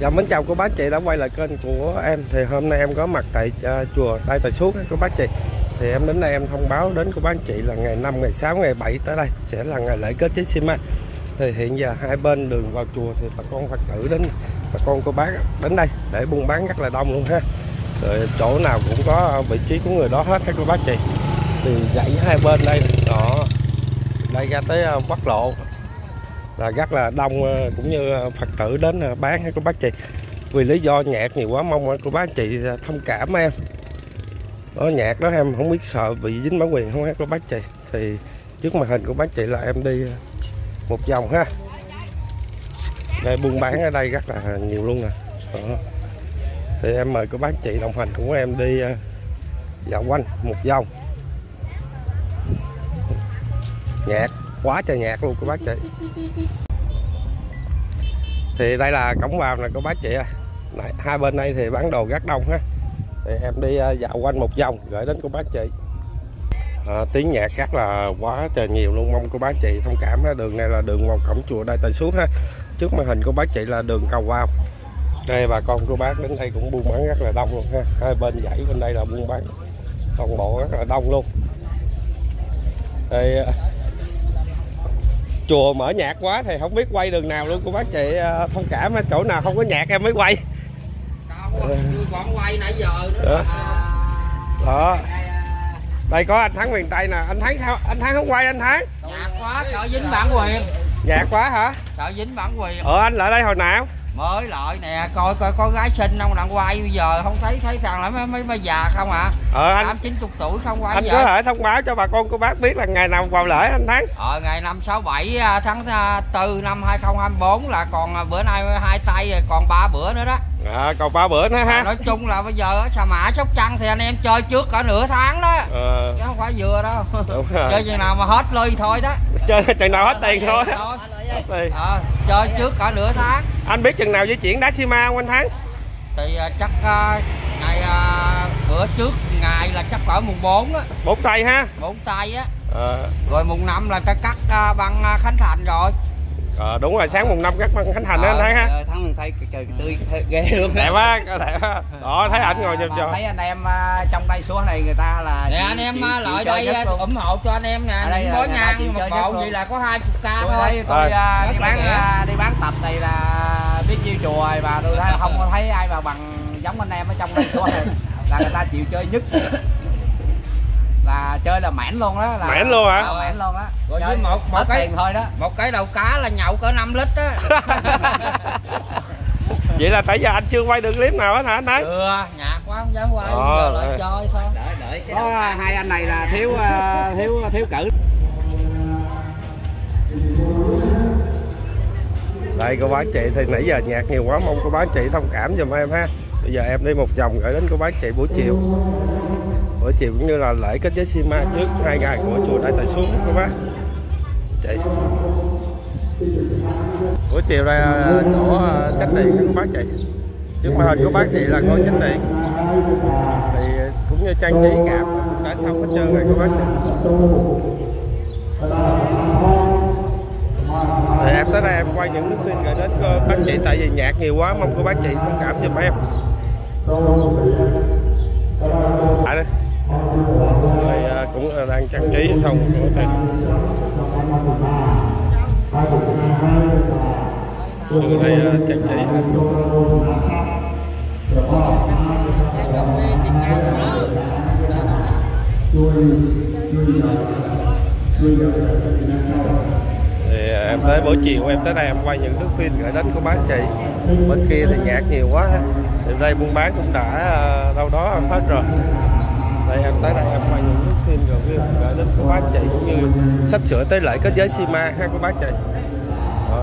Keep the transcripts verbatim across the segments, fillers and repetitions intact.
Dạ, mến chào cô bác chị đã quay lại kênh của em. Thì hôm nay em có mặt tại uh, chùa Đại Tài Suốt cô bác chị. Thì em đến đây em thông báo đến cô bác chị là ngày năm, ngày sáu, ngày bảy tới đây sẽ là ngày lễ kết Chí Ma. Thì hiện giờ hai bên đường vào chùa thì bà con Phật tử đến, bà con cô bác đến đây để buôn bán rất là đông luôn ha. Rồi chỗ nào cũng có vị trí của người đó hết các cô bác chị. Thì dãy hai bên đây đó, đây ra tới quốc lộ là rất là đông, cũng như Phật tử đến bán hay cô bác chị. Vì lý do nhạc nhiều quá, mong cô bác chị thông cảm em. Đó, nhạc đó em không biết sợ bị dính bản quyền không ha cô bác chị. Thì trước màn hình của bác chị là em đi một vòng ha. Đây buôn bán ở đây rất là nhiều luôn nè. Đó. Thì em mời cô bác chị đồng hành cùng em đi dạo quanh một vòng. Nhạc quá trời nhạc luôn cô bác chị. Thì đây là cổng vào nè cô bác chị ơi. Này, hai bên đây thì bán đồ rất đông ha. Thì em đi dạo quanh một vòng gửi đến cô bác chị. À, tiếng nhạc rất là quá trời nhiều luôn, mong cô bác chị thông cảm ha. Đường này là đường vào cổng chùa Đại Tài Suốt ha. Trước màn hình cô bác chị là đường cầu vào. Đây bà con cô bác đến đây cũng buôn bán rất là đông luôn ha. Hai bên dãy bên đây là buôn bán toàn bộ rất là đông luôn. Đây chùa mở nhạc quá thì không biết quay đường nào luôn cô bác chị thông cảm, chỗ nào không có nhạc em mới quay. Còn quay nãy giờ nữa. Đó. Đó. Đây có anh Thắng miền Tây nè, anh Thắng sao? Anh Thắng không quay anh Thắng? Nhạc quá sợ dính bản quyền. Nhạc quá hả? Sợ dính bản quyền. Ờ anh lại đây hồi nào? Mới lại nè, coi coi có gái xinh không đang quay bây giờ không thấy thấy rằng là mấy mấy, mấy già không à? Ờ anh tám chín chục tuổi không quay. Anh vậy? Có thể thông báo cho bà con cô bác biết là ngày nào vào lễ anh Thắng? Ờ ngày năm sáu bảy tháng tư năm hai không hai tư là còn bữa nay hai tay rồi, còn ba bữa nữa đó. À, còn ba bữa nữa ha. À, nói chung là bây giờ Sa Mã Sóc Trăng thì anh em chơi trước cả nửa tháng đó. Ờ. Chứ không phải vừa đâu. Chơi chừng nào mà hết ly thôi đó. Chơi chừng nào hết tiền thôi. Tiền. À, chơi trước cả nửa tháng. Anh biết chừng nào di chuyển đá xi ma không anh Thắng? Thì uh, chắc uh, ngày uh, bữa trước ngày là chắc ở mùng bốn á. Bốn tay ha. Bốn tay á. À. Rồi mùng năm là ta cắt uh, băng uh, Khánh Thành rồi. Ờ đúng rồi, sáng mùng năm cắt băng Khánh Thành đó anh Thắng ha. Thắng mình thấy trời tươi ghê luôn. Đẹp quá, đẹp quá. Đó thấy ảnh ngồi chụp cho. Thấy anh em uh, trong đây xuống này người ta là nè anh em uh, lại đây uh, ủng hộ cho anh em nè. Những bó nhang một bộ vậy là có hai mươi k thôi. Tôi, tôi uh, đi bán uh, đi bán tập này là biết nhiêu chùa rồi mà tôi thấy, không có thấy ai mà bằng giống anh em ở trong đây xuống này. Là người ta chịu chơi nhất. Là chơi là mẻn luôn đó, là mẻn luôn hả? Mẻn luôn á. Rồi với một một cái tiền thôi đó. Một cái đầu cá là nhậu cỡ năm lít á. Vậy là tại giờ anh chưa quay được clip nào hết hả anh Thắng? Chưa, nhạc quá không dám quay, giờ lại chơi thôi. Đợi đợi cái đó, hai anh này là thiếu uh, thiếu thiếu cử. Đây cô bác chị, thì nãy giờ nhạc nhiều quá, mong cô bác chị thông cảm giùm em ha. Bây giờ em đi một vòng gửi đến cô bác chị buổi chiều. Buổi chiều cũng như là lễ kết giới xi ma trước hai ngày của chùa Đại Tài Suốt cô bác chị. Buổi chiều đây chỗ chánh điện cô bác chị. Trước màn hình của bác chị là ngôi chánh điện. Thì cũng như trang trí gạp đã xong hết trơn rồi cô bác chị. Thì em tới đây em quay những nước phim gửi đến cô bác chị, tại vì nhạc nhiều quá, mong cô bác chị thông cảm giùm em. Lại đây. Rồi cũng đang trang trí xong rồi thì sự đây trang trí. Thì em tới buổi chiều em tới đây em quay những thước phim gửi đến cô bác chị. Bên kia thì nhạc nhiều quá, thì đây buôn bán cũng đã đâu đó hết rồi. Đây em tới đây em quay những thước phim rồi gửi đến cô bác chị, cũng như sắp sửa tới lễ kết giới xi ma ha cô bác chị. Đó.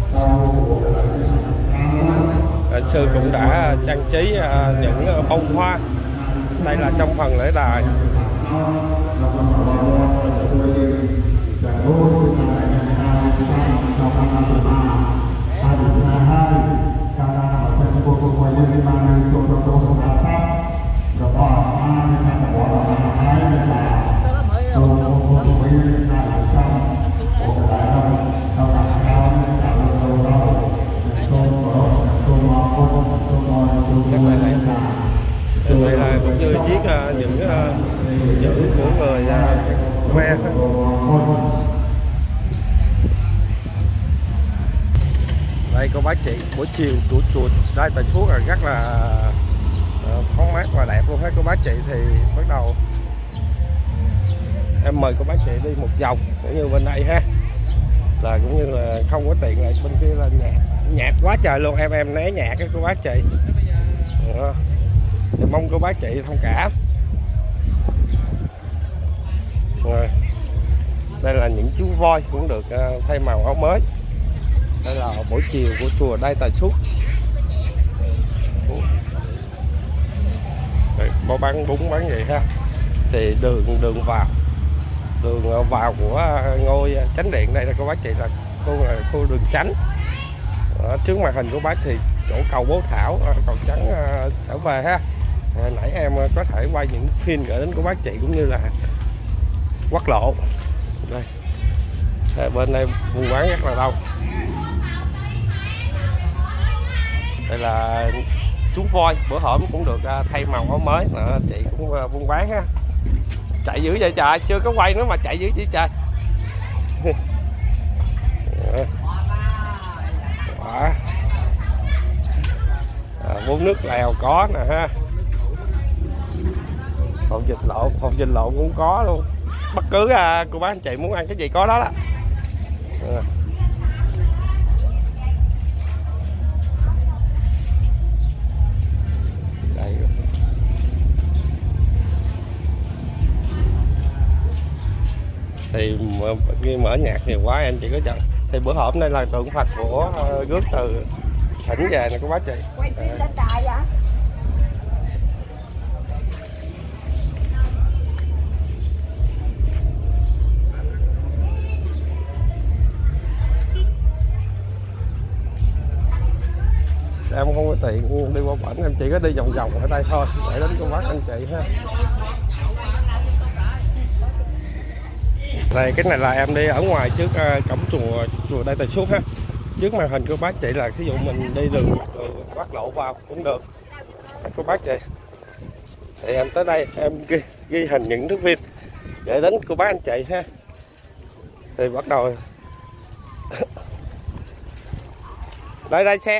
Anh sư cũng đã trang trí những bông hoa. Đây là trong phần lễ đài. Đây cô bác chị, buổi chiều của chùa Đại Tà Suốt là rất là thoáng mát và đẹp luôn hết cô bác chị. Thì bắt đầu em mời cô bác chị đi một vòng cũng như bên đây ha, là cũng như là không có tiện lại bên kia là nhạc nhạc quá trời luôn, em em né nhạc cái cô bác chị. Đó. Thì mong cô bác chị thông cảm. Rồi. Đây là những chú voi cũng được uh, thay màu áo mới. Đây là buổi chiều của chùa Đại Tà Suốt. Bao bán bún bán gì ha. Thì đường đường vào đường vào của ngôi chánh điện đây là cô bác chị là khu là khu đường chánh. Ở trước màn hình của bác thì chỗ cầu Bố Thảo cầu trắng trở về ha. À, nãy em có thể quay những phim gửi đến của bác chị cũng như là quốc lộ. Đây. Đây, bên đây buôn bán rất là đông. Đây là chú voi bữa hổm cũng được thay màu áo mới. Đó, chị cũng buôn bán ha. Chạy dữ vậy trời, chưa có quay nữa mà chạy dữ vậy trời. Đó. À, bún nước lèo có nè ha. Hột vịt lộn, hột vịt lộn cũng có luôn. Bất cứ à, cô bác anh chị muốn ăn cái gì có đó đó. À. Đây. Thì khi mở nhạc nhiều quá em chỉ có chọn. Thì bữa hổm đây là tượng Phật của uh, rước từ Thỉnh về nè cô bác chị. Quay phim lên đài vậy? Em không có tiện đi qua bển, em chỉ có đi vòng vòng ở đây thôi để đến cô bác anh chị ha. Đây cái này là em đi ở ngoài trước uh, cổng chùa chùa Đại Tà Suốt ha. Trước màn hình cô bác chị là ví dụ mình đi đường quốc lộ vào cũng được cô bác chị. Thì em tới đây em ghi, ghi hình những thước phim để đến cô bác anh chị ha. Thì bắt đầu đây đây xe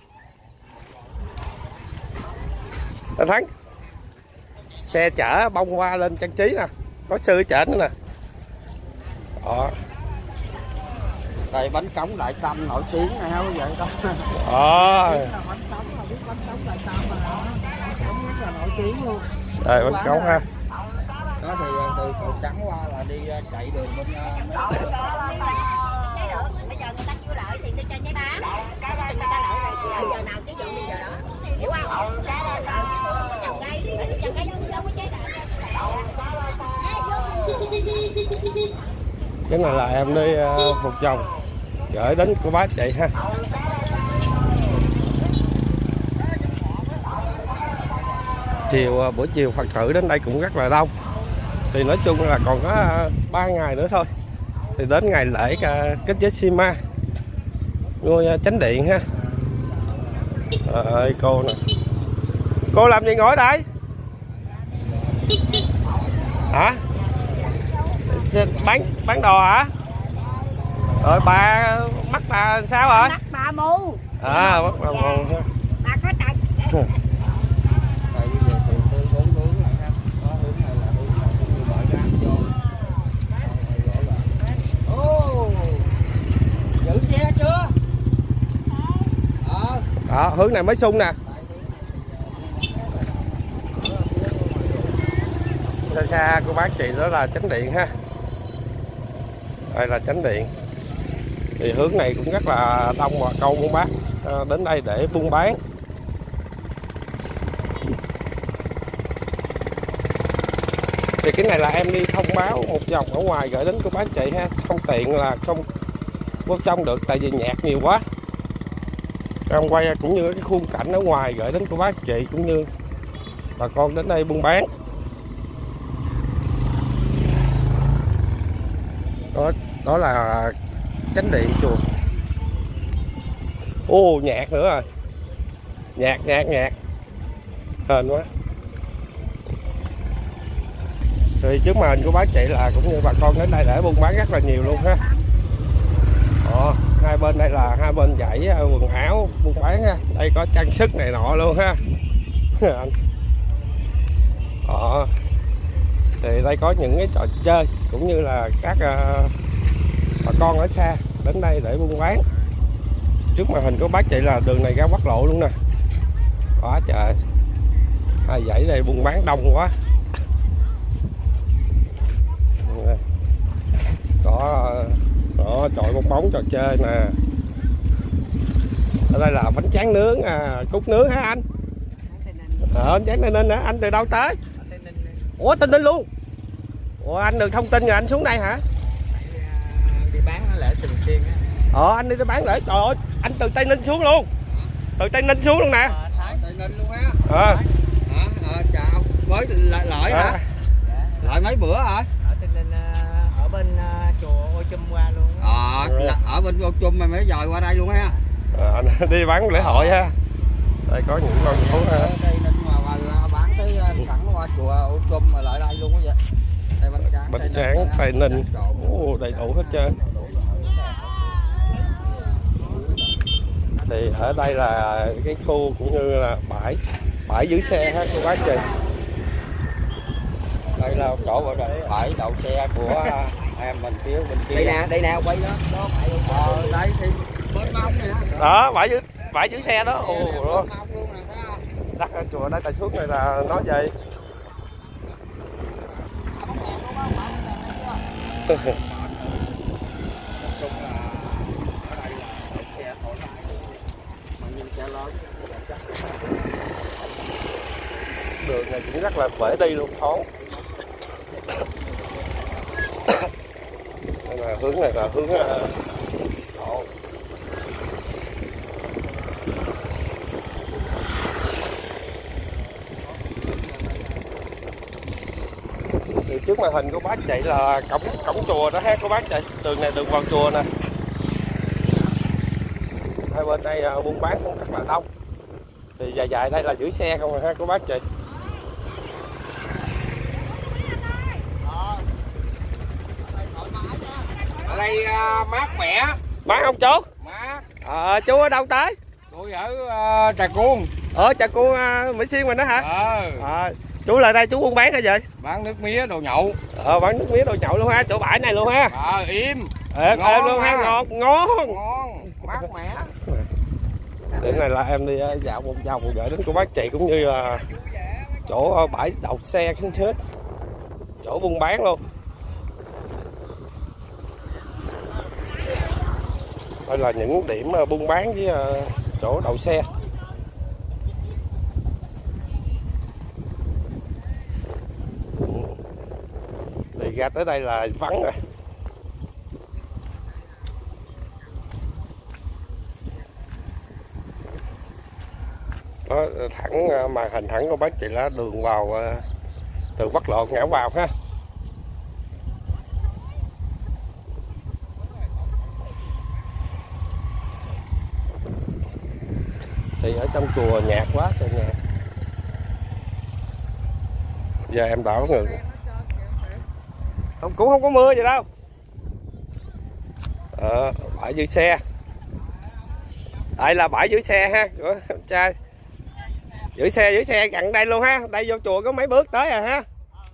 anh Thắng, xe chở bông hoa lên trang trí nè, có sư chở nữa nè. Đó. Đây bánh cống Đại Tâm nổi tiếng này không vậy đó. Đó. Bánh cống là biết bánh cống Đại Tâm mà bánh cống rất là nổi tiếng luôn. Đây bánh cống ha. Đó thì từ cầu trắng qua là đi chạy đường bên Trái được, bây giờ người ta chưa lợi thì tôi cho trái bán. Người ta lợi này thì giờ nào chứ dụ như giờ đó. Hiểu không? Ờ, chứ tôi không có trồng cây, tôi trồng cây đâu có trái lợi. Cái này là em đi uh, một vòng gửi đến cô bác chị ha. Chiều uh, buổi chiều Phật tử đến đây cũng rất là đông. Thì nói chung là còn có ba uh, ngày nữa thôi thì đến ngày lễ uh, kết giới Sima ngôi uh, chánh điện ha. Trời ơi cô nè, cô làm gì ngồi đây hả? Bán bán đồ hả? Rồi bà mắt bà sao rồi? Mắt bà mù. À mắt bà mù. Bà có tật. Đây bây giờ thì tôi bốn hướng lại ha. Có hướng này là hướng này cũng như mở ra vô. Ô. Giữ xe chưa? Ờ. Đó, hướng này mới sung nè. Xa xa của bác chị đó là chánh điện ha. Đây là chánh điện. Thì hướng này cũng rất là đông bà con buôn bán à, đến đây để buôn bán. Thì cái này là em đi thông báo một vòng ở ngoài gửi đến cô bác chị ha. Không tiện là không vô trong được tại vì nhạc nhiều quá. Em quay cũng như cái khung cảnh ở ngoài gửi đến cô bác chị cũng như bà con đến đây buôn bán. Đó, đó là chánh điện chùa. Ô nhạc nữa rồi. Nhạc nhạc nhạc. Hên quá. Thì trước màn của bác chị là cũng như bà con đến đây để buôn bán rất là nhiều luôn ha. Đó, hai bên đây là hai bên dãy quần áo buôn bán ha. Đây có trang sức này nọ luôn ha. Đó. Thì đây có những cái trò chơi cũng như là các uh, bà con ở xa đến đây để buôn bán. Trước màn hình của bác chị là đường này ra quốc lộ luôn nè. Quá trời, hai dãy đây buôn bán đông quá. Có đó, chọi bong bóng trò chơi nè. Ở đây là bánh tráng nướng, à, cút nướng hả anh? Ờ, bánh tráng Tây Ninh hả? Anh từ đâu tới? Ủa Tây Ninh luôn? Ủa anh được thông tin rồi anh xuống đây hả? Đi bán ở lễ Thường Xuyên á. Ờ anh đi bán lễ, trời ơi, anh từ Tây Ninh xuống luôn. Từ Tây Ninh xuống luôn nè. Tây Ninh luôn á. Ờ. Hả? Ờ, chào. Mới lợi lợi hả? À. Lợi mấy bữa hả? Ở Tây Ninh, ở bên chùa Ô Chum qua luôn. Ờ, là ở bên Ô Chum mà mới dời qua đây luôn ha. Ờ, anh đi bán lễ hội ha. Đây có những con thú ha. Tây Ninh mà, mà bán tới sẵn qua chùa Ô Chum mà lại đây luôn á vậy. Đây bánh tráng. Bánh tráng Tây Ninh. Ồ, đầy đủ hết trơn. Thì ở đây là cái khu cũng như là bãi bãi giữ xe ha cô bác chị. Đây là chỗ gọi là bãi đậu xe của em mình phía bên kia. Đây nè, đây nè, quay đó. Đó phải luôn. Ờ, đây thì bên mông nè. Đó, bãi giữ bãi giữ xe đó. Ồ, Bên mông luôn nè, thấy không? đắt ở chùa đây Tài Xuất này là nói gì? Đường này cũng rất là dễ đi luôn, thoáng. Đây là hướng này là hướng uh, độ. Thì trước màn hình của bác chị là cổng cổng chùa đó ha cô bác chị. Đường này đường vào chùa nè. Hai bên đây uh, buôn bán cũng rất là đông. Thì dài dài đây là giữ xe không rồi ha cô bác chị. Ở đây uh, mát mẻ. Mát không chú? Mát. Ờ, chú ở đâu tới? Tôi ở uh, Trà Cuông. Ở Trà Cuông uh, Mỹ Xuyên mình đó hả? Ờ. À, chú lại đây chú buôn bán hay gì? Bán nước mía đồ nhậu. Ờ, bán nước mía đồ nhậu luôn ha, chỗ bãi này luôn ha. Ờ, im. Êm, Ngon êm luôn ha, ha. ngon, ngon. Ngon, mát mẻ. Điểm này là em đi uh, dạo một vòng gửi đến cô bác chị cũng như là chỗ uh, bãi đậu xe khánh hết. Chỗ buôn bán luôn. Đây là những điểm uh, buôn bán với uh, chỗ đậu xe. Thì ra tới đây là vắng rồi. Đó, thẳng màn hình thẳng của bác chị là đường vào từ quốc lộ ngã vào ha. Thì ở trong chùa nhạc quá trời nhạc. Giờ em đảo ngược. Không, cũng không có mưa gì đâu. Ờ, bãi giữ xe. Đây là bãi giữ xe ha của em trai. Giữ xe giữ xe gần đây luôn ha. Đây vô chùa có mấy bước tới rồi ha.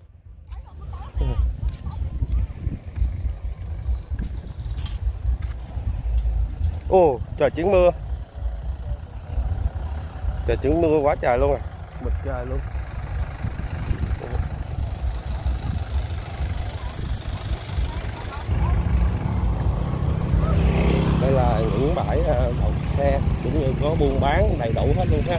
Ồ, trời chuyển mưa. Trời chuyển mưa quá trời luôn à. Mịt trời luôn. Đây là những bãi đậu xe cũng như có buôn bán đầy đủ hết luôn ha.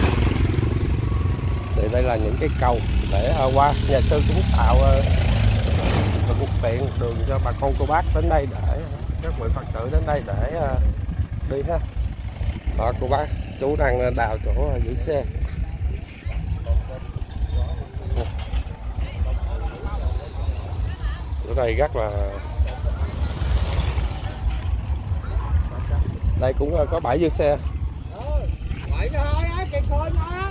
Thì đây là những cái cầu để uh, qua. Nhà sư cũng tạo uh, thuận tiện đường cho bà con cô bác đến đây để các vị Phật tử đến đây để uh, đi ha. Đó, cô bác chú đang đào chỗ uh, giữ xe. Chỗ đây rất là, đây cũng uh, có bãi giữ xe. Vậy thôi á, kìa coi nha.